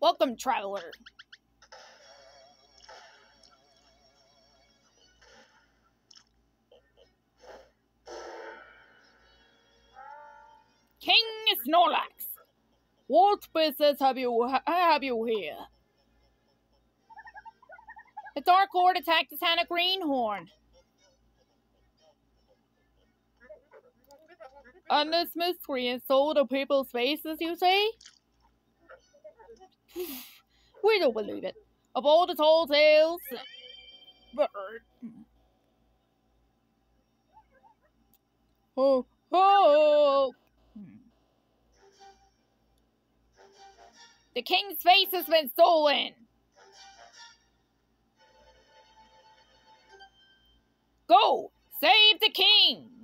Welcome, traveler. King Snorlax, what business have you here? The Dark Lord attacked the town of Greenhorne. And this mystery stole the people's faces, you say? We don't believe it. Of all the tall tales... Oh, oh! The king's face has been stolen! Go! Save the king!